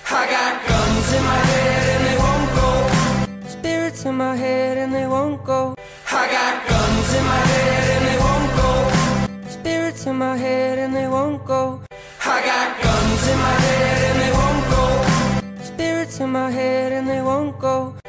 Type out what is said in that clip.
I got guns in my head and they won't go. Spirits in my head and they won't go. I got guns in my head and they won't go. Spirits in my head and they won't go. I got guns in my head and they won't go. Spirits in my head and they won't go.